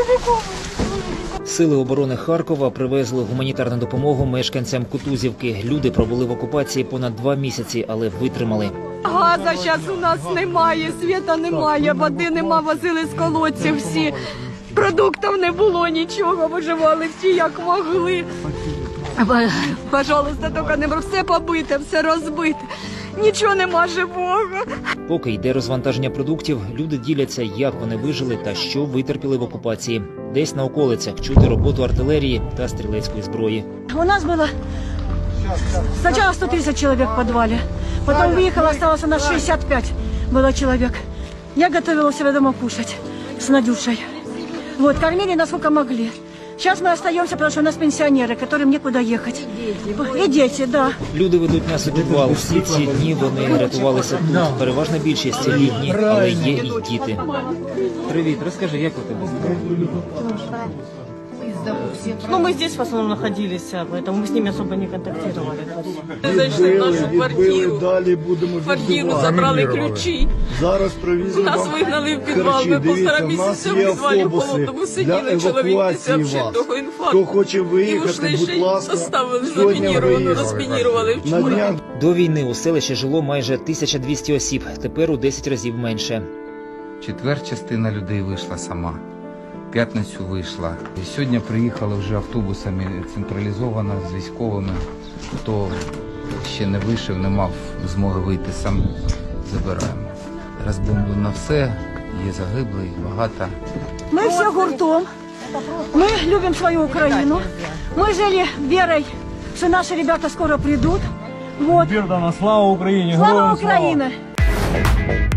Сили оборони Харкова привезли гуманітарну допомогу мешканцям Кутузівки. Люди пробули в окупації понад 2 місяці, але витримали. Газа зараз у нас немає, світа немає, води нема, возили з колодців всі. Продуктів не було, нічого, виживали всі як могли. Пожалуйста, тільки не все побите, все розбите. Нічого нема живого. Поки йде розвантаження продуктів, люди діляться, як вони вижили та що витерпіли в окупації. Десь на околицях чути роботу артилерії та стрілецької зброї. У нас было сначала 100 тысяч человек в подвале, потом выехало, осталось у нас 65 было человек. Я готовила себе дома кушать с Надюшей. Вот, кормили насколько могли. Сейчас мы остаемся, потому что у нас пенсионеры, которым некуда ехать. И дети, да. Люди ведуть нас у підвал. Всі ці дні вони рятувалися тут. Переважна більшість літні, але є і діти. Привіт, розкажи, як у тебе? Ну, мы здесь в основном находились, поэтому мы с ними особо не контактировали. Зайшли в нашу квартиру, забрали ключі. Зараз привезли Нас вигнали в підвал, ми півтора місяця в підвалі в холодному сиділи, чоловік після вжитого інфаркту. Хто хоче І виїхати, ушли, будь ще й ласка, оставили сьогодні замініровану, розмінірували На вчора. днях До війни у селищі жило майже 1200 осіб, тепер у 10 разів менше. Четверть частина людей вийшла сама, в п'ятницю вийшла. І сьогодні приїхали вже автобусами централізовано з військовими. Хто ще не вийшов, не мав змоги вийти сам, забираємо. Розбомблено все, є загиблих, багато. Мы все гуртом, мы любим свою Украину, мы жили верой, что наши ребята скоро придут. Вот. Слава Україні! Слава Украине!